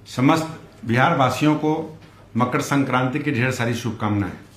समस्त बिहार वासियों को मकर संक्रांति की ढेर सारी शुभकामनाएं।